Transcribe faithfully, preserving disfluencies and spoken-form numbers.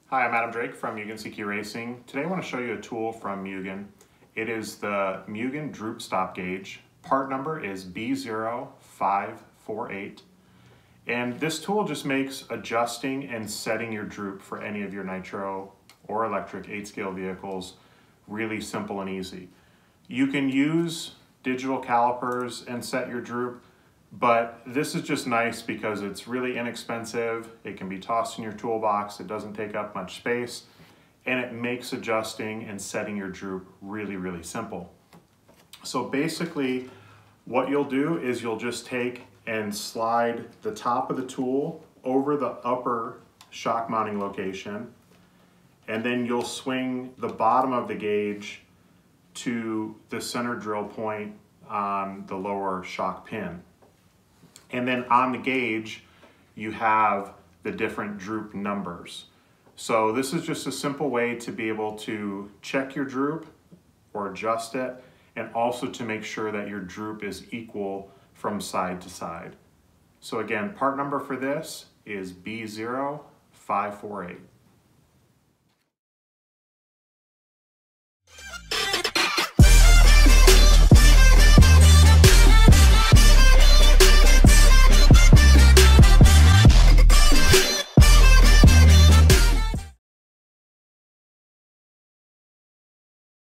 Hi, I'm Adam Drake from Mugen C Q Racing. Today I want to show you a tool from Mugen. It is the Mugen Droop Stop Gauge. Part number is B zero five four eight. And this tool just makes adjusting and setting your droop for any of your nitro or electric eight scale vehicles really simple and easy. You can use digital calipers and set your droop, but this is just nice because it's really inexpensive. It can be tossed in your toolbox. It doesn't take up much space, and it makes adjusting and setting your droop really, really simple. So basically what you'll do is you'll just take and slide the top of the tool over the upper shock mounting location, and then you'll swing the bottom of the gauge to the center drill point on the lower shock pin. And then on the gauge, you have the different droop numbers. So this is just a simple way to be able to check your droop or adjust it, and also to make sure that your droop is equal from side to side. So again, part number for this is B zero five four eight.